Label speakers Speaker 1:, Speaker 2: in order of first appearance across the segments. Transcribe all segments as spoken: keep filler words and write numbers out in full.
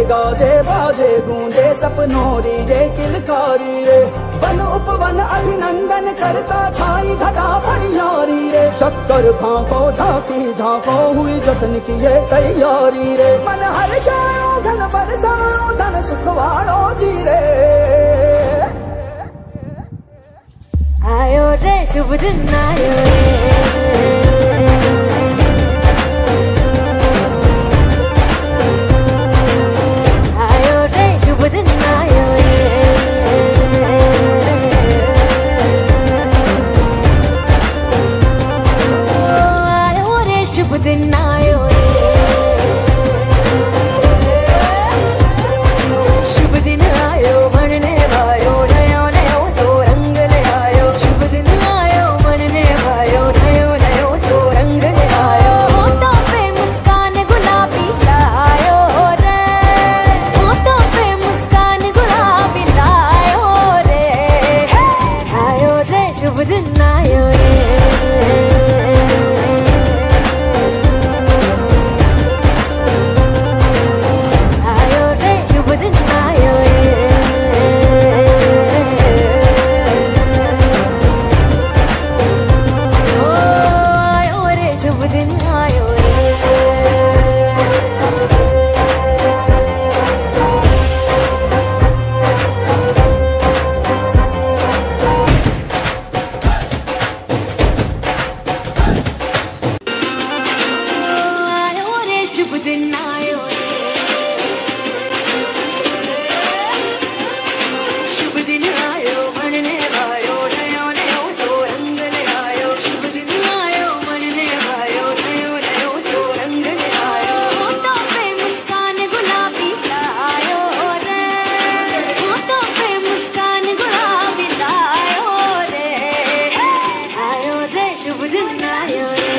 Speaker 1: गाजे बाजे गूंजे सपनों री ये किलकारी रे। वन उपवन अभिनंदन करता छाई धगा परियारी रे। शक्कर भांको झांकी झांको हुई जश्न की ये तैयारी रे। मन हर जाओ धन बरसाओ धन सुखवाड़ो जी रे।
Speaker 2: आयो रे शुभ दिन आयो रे। आयो रे शुभ दिन आयो रे। आयो रे शुभ दिन आयो रे। शुभ दिन आयो मनने भायो नयो नयो सो रंग ले आयो। शुभ दिन आयो मनने भायो नयो नयो सो रंग ले आयो। होठों पे मुस्कान गुलाबी लायो रे। होठों पे मुस्कान गुलाबी लायो रे। आयो रे शुभ दिन आयो रे। शुभ दिन आयो रे। शुभ दिन आयो मनने भायो नयो नयो सो रंग ले आयो। शुभ दिन आयो मनने भायो नयो नयो सो रंग ले आयो। होठों पे मुस्कान गुलाबी लायो रे। होठों पे मुस्कान गुलाबी लायो रे। आयो रे शुभ दिन आयो रे।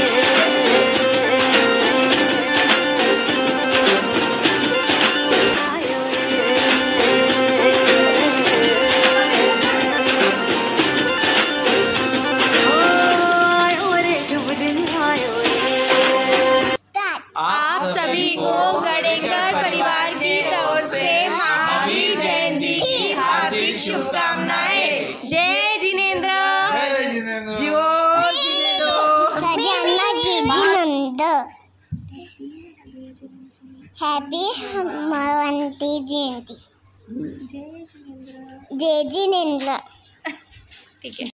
Speaker 3: आप सभी को गडेकर परिवार की ओर से महावीर जयंती की हार्दिक शुभकामनाएं। जय जिनेंद्र। जियो
Speaker 4: सजाना जिजिनंद। हैप्पी महावंती जयंती। जय जिनेंद्र।
Speaker 3: ठीक है।